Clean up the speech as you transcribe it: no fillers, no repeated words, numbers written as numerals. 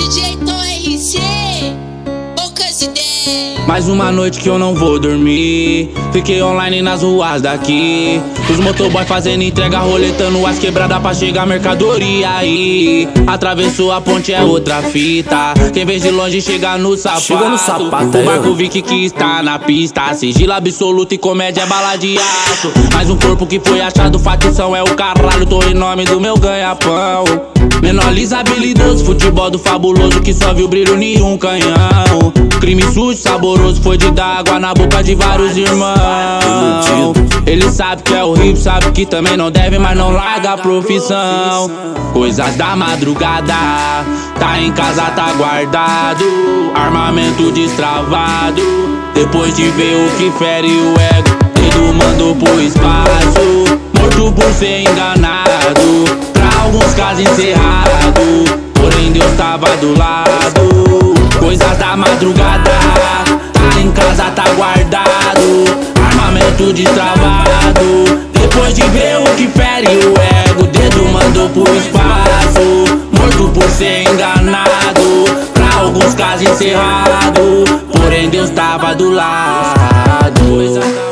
DJ Tom RC, poucas ideias. Mais uma noite que eu não vou dormir. Fiquei online nas ruas daqui. Os motoboy fazendo entrega, roletando as quebradas pra chegar mercadoria aí. Atravessou a ponte, é outra fita. Quem vê de longe chega no sapato. Chega no sapato, o Marco Vick que está na pista. Sigilo absoluto e comédia é bala de aço. Mais um corpo que foi achado, facção é o caralho. Tô em nome do meu ganha-pão. Menor Lisa habilidoso, futebol do fabuloso que só viu brilho em um canhão. Crime sujo, saboroso, foi de dar água na boca de vários irmãos. Ele sabe que é horrível, sabe que também não deve, mas não larga a profissão. Coisas da madrugada, tá em casa, tá guardado. Armamento destravado, depois de ver o que fere o ego, dedo mandou pro espaço. Morto por ser enganado, pra alguns casos encerrado, porém Deus tava do lado. Coisas da madrugada, tá em casa, tá guardado. Armamento destravado, depois de ver o que fere o ego, dedo mandou pro espaço. Morto por ser enganado, pra alguns casos encerrado, porém Deus tava do lado.